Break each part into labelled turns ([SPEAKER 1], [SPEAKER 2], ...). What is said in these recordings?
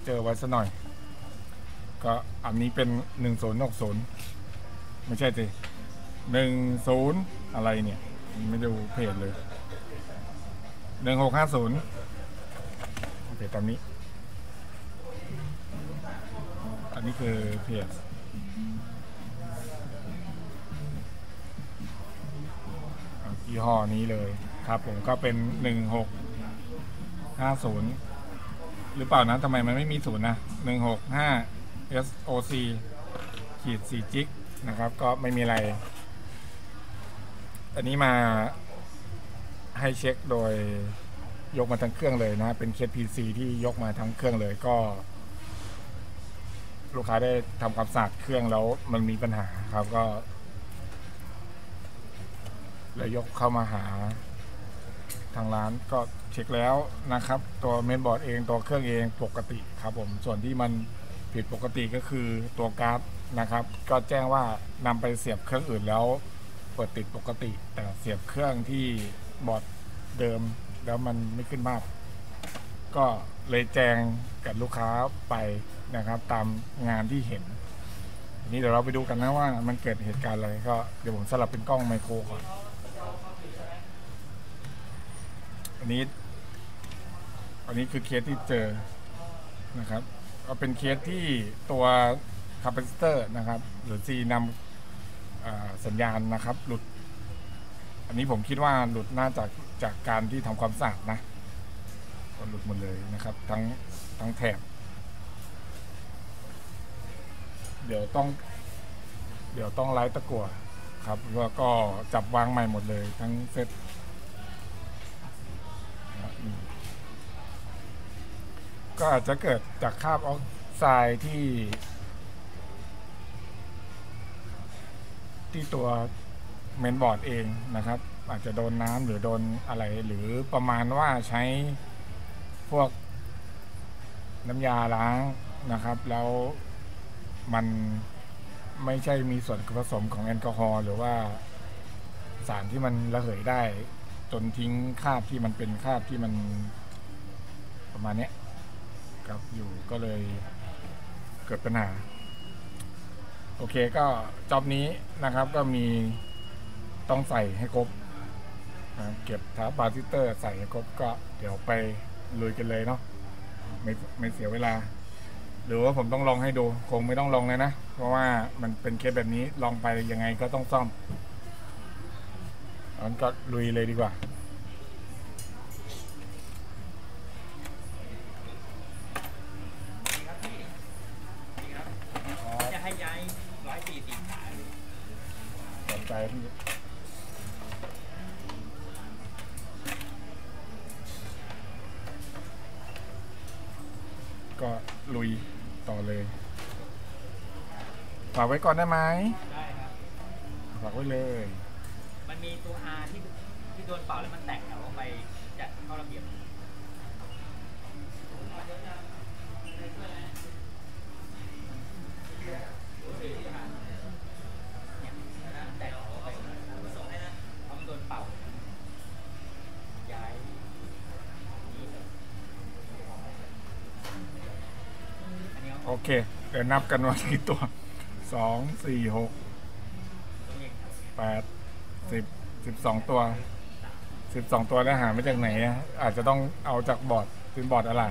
[SPEAKER 1] เจอร์ไว้ซะหน่อยก็อันนี้เป็น1060ไม่ใช่สิ10อะไรเนี่ยไม่ดูเพจเลย1650โอเคตามนี้อันนี้คือเพจยี่ห้อนี้เลยครับผมก็เป็น1650หรือเปล่านะทำไมมันไม่มีศูนย์นะ165 SOC ขีด4จิกนะครับก็ไม่มีอะไรอันนี้มาให้เช็คโดยยกมาทั้งเครื่องเลยนะเป็นเคส PC ที่ยกมาทั้งเครื่องเลยก็ลูกค้าได้ทำความสะอาดเครื่องแล้วมันมีปัญหาครับก็เลยยกเข้ามาหาทางร้านก็เช็คแล้วนะครับตัวเมนบอร์ดเองตัวเครื่องเองปกติครับผมส่วนที่มันผิดปกติก็คือตัวการ์ดนะครับก็แจ้งว่านำไปเสียบเครื่องอื่นแล้วเปิดติดปกติแต่เสียบเครื่องที่บอร์ดเดิมแล้วมันไม่ขึ้นมากก็เลยแจ้งกับลูกค้าไปนะครับตามงานที่เห็นนี้เดี๋ยวเราไปดูกันนะว่ามันเกิดเหตุการณ์อะไรก็เดี๋ยวผมสลับเป็นกล้องไมโครก่อนอันนี้คือเคสที่เจอนะครับก็เป็นเคสที่ตัวคาปาซิเตอร์นะครับหรือซีนำสัญญาณนะครับหลุดอันนี้ผมคิดว่าหลุดน่าจากการที่ทำความสะอาดนะก็หลุดหมดเลยนะครับทั้งแถบเดี๋ยวต้องไล่ตะกั่วครับแล้วก็จับวางใหม่หมดเลยทั้งเซตก็อาจจะเกิดจากคราบออกไซด์ที่ตัวเมนบอร์ดเองนะครับอาจจะโดนน้ำหรือโดนอะไรหรือประมาณว่าใช้พวกน้ำยาล้างนะครับแล้วมันไม่ใช่มีส่วนผสมของแอลกอฮอล์หรือว่าสารที่มันระเหยได้จนทิ้งคราบที่มันเป็นคราบที่มันประมาณนี้ครับอยู่ก็เลยเกิดปัญหาโอเคก็จ็อบนี้นะครับก็มีต้องใส่ให้ครบเก็บทับปาซิเตอร์ใส่ให้ครบก็เดี๋ยวไปลุยกันเลยเนาะไม่เสียเวลาหรือว่าผมต้องลองให้ดูคงไม่ต้องลองเลยนะเพราะว่ามันเป็นเคสแบบนี้ลองไปยังไงก็ต้องซ่อมงั้นก็ลุยเลยดีกว่า
[SPEAKER 2] จะให้ย้าย140 ขา
[SPEAKER 1] สนใจพี่ก็ลุยต่อเลยฝากไว้ก่อนได้ไหม
[SPEAKER 2] ได้ครับ
[SPEAKER 1] ฝากไว้เลย
[SPEAKER 2] มันมีตัว R ที่โดนเป่าแล้วมันแตกแล้วไปจัดเข้าระเบียบ
[SPEAKER 1] โอเคเดี๋ยวนับกันว่ากี่ตัว2 4 6 8 10 12ตัว12ตัวแล้วหามาจากไหนอาจจะต้องเอาจากบอร์ดเป็นบอร์ดอะไร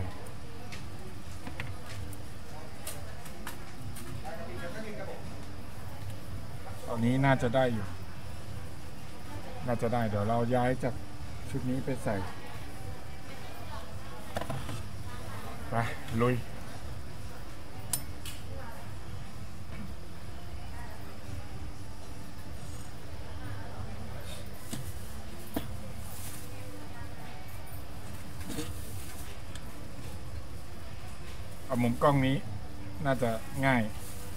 [SPEAKER 1] ตอนนี้น่าจะได้อยู่น่าจะได้เดี๋ยวเราย้ายจากชุดนี้ไปใส่ไปลุยเอามุมกล้องนี้น่าจะง่าย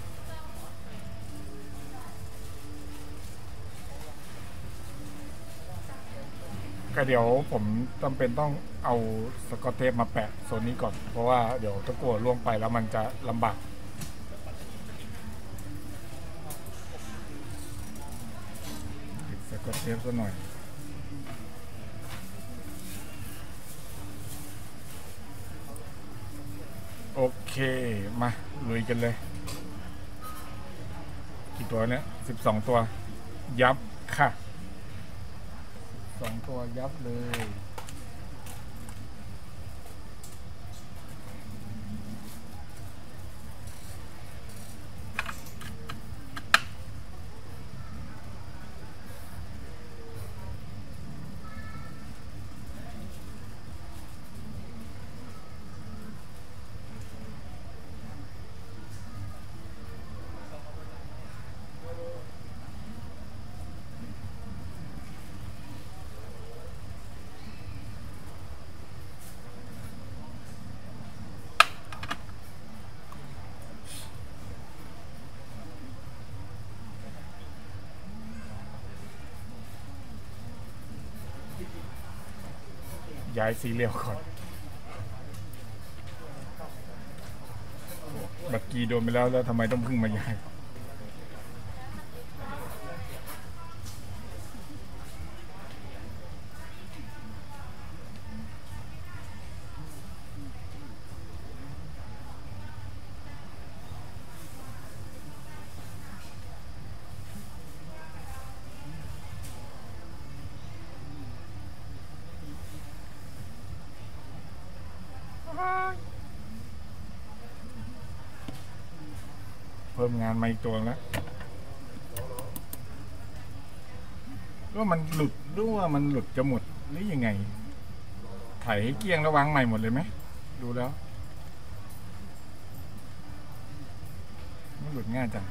[SPEAKER 1] ก็เดี๋ยวผมจำเป็นต้องเอาสกอตเทปมาแปะโซนนี้ก่อนเพราะว่าเดี๋ยวตะกั่วล่วงไปแล้วมันจะลำบากติดสกอตเทปซะหน่อยโอเคเคมาลุยกันเลยกี่ตัวเนี่ย12 ตัวยับค่ะ2 ตัวยับเลยย้ายสีเหลี่ยมก่อนบักกีโดนไปแล้วทำไมต้องพึ่งมาย้ายเพิ่มงานมาอีกตัวแล้วว่ามันหลุดหรือว่ามันหลุดจะหมดหรือยังไงไถให้เกลี้ยงแล้ววางใหม่หมดเลยไหมดูแล้วมันหลุดง่ายจัง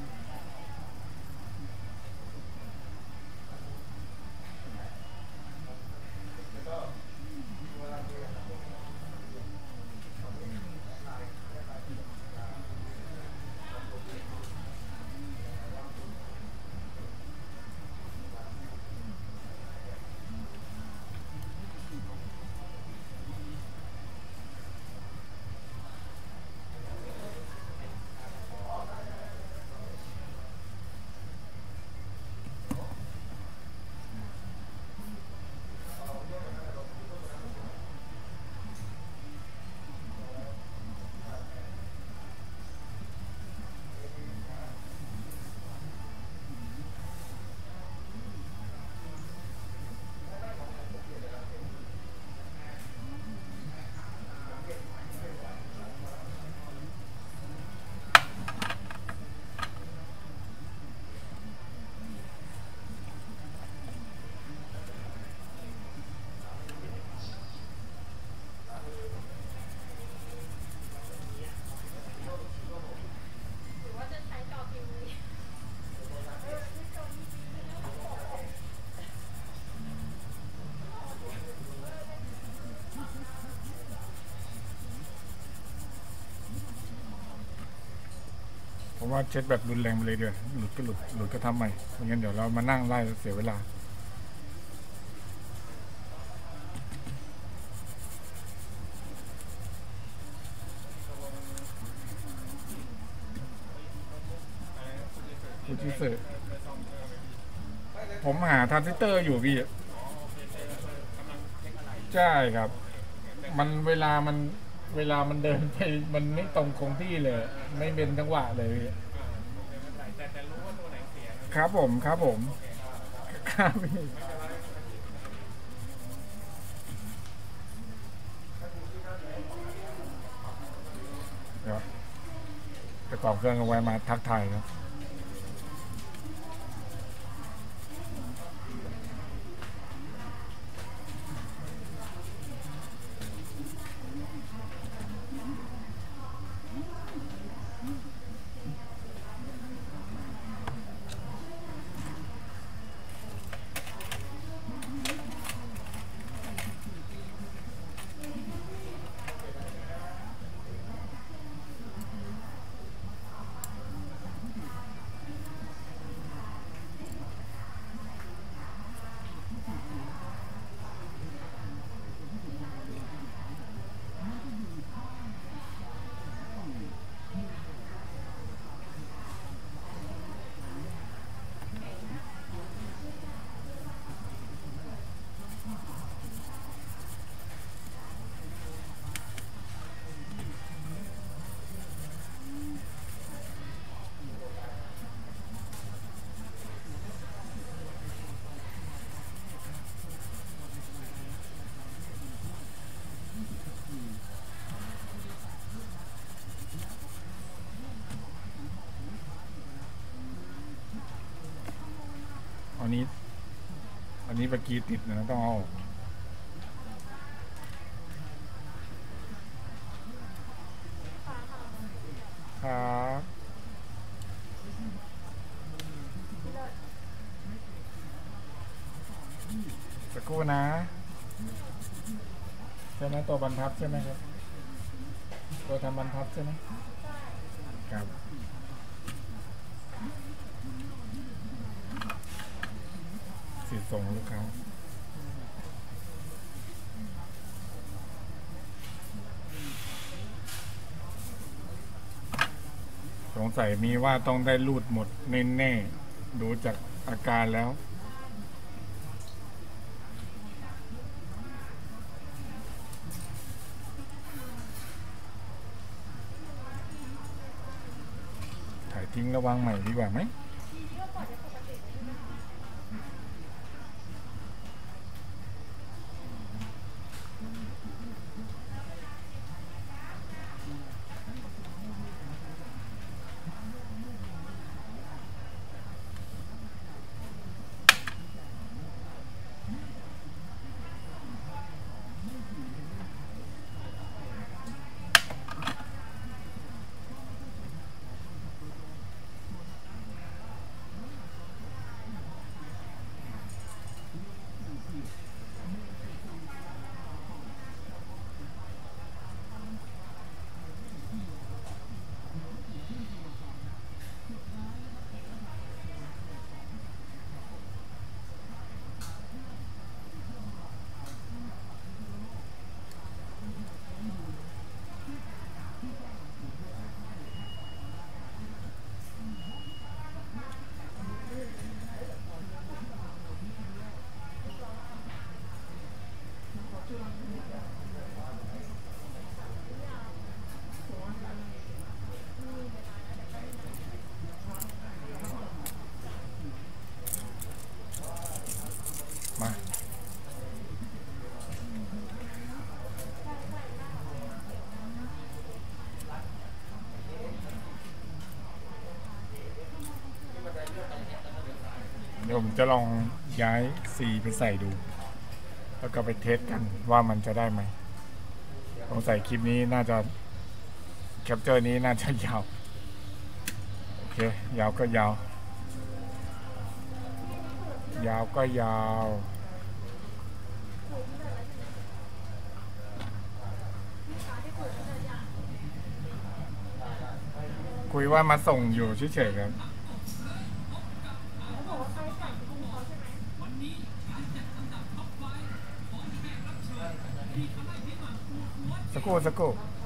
[SPEAKER 1] ผมว่าเช็ดแบบรุนแรงไปเลยเดี๋ยวหลุดก็หลุดหลุดก็ทำใหม่ไม่งั้นเดี๋ยวเรามานั่งไล่เสียเวลาฟูจิเซอร์ผมหาทรานซิสเตอร์อยู่พี่ใช่ครับมันเวลามันเดินไปมันไม่ตรงคงที่เลยไม่เป็นจังหวะเลยพี่ครับผมครับพี่เดี๋ยวประกอบเครื่องเอาไว้มาทักทายครับอันนี้เมื่อกี้ติดนะต้องเอาออกครับสักครู่นะใช่ไหมตัวบรรทัดใช่ไหมครับตัวทำบรรทัดใช่ไหมครับสิทธิ์ส่งลูกค้าสงสัยมีว่าต้องได้รูดหมดแน่ๆดูจากอาการแล้วถ่ายทิ้งระวังใหม่ดีกว่าไหมมาเดี๋ยวผมจะลองย้ายสีไปใส่ดูแล้วก็ไปเทสกันว่ามันจะได้ไหมสงสัยคลิปนี้น่าจะแคปเจอร์นี้น่าจะยาวโอเคยาวก็ยาวยาวก็ยาวคุยว่ามาส่งอยู่เฉยๆครับสักครู่